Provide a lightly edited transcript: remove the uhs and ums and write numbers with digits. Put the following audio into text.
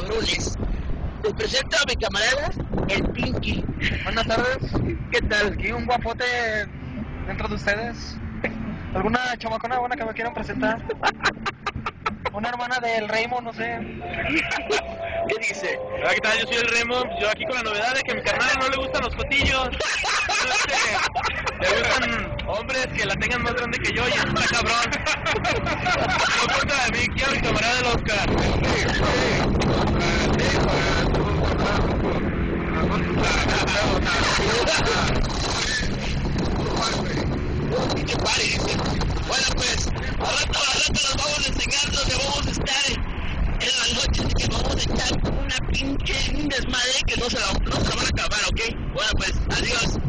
cabrones. Les presento a mi camarada, el Pinky. Buenas tardes. ¿Qué tal? Aquí un guapote dentro de ustedes. ¿Alguna chamacona buena que me quieran presentar? Una hermana del Raymond, no sé. ¿Qué dice? Hola, ¿qué tal? Yo soy el Remo. Yo aquí con la novedad de que a mi carnal no le gustan los cotillos. Le gustan hombres que la tengan más grande que yo y eso está cabrón. No contra de mí, quiero a mi camarada del Oscar. ¿Qué pare? Dice. Bueno, pues, al rato nos vamos a enseñar donde vamos a estar en la noche, así que vamos a echar una pinche un desmadre que no se la van a acabar, ¿ok? Bueno, pues, adiós.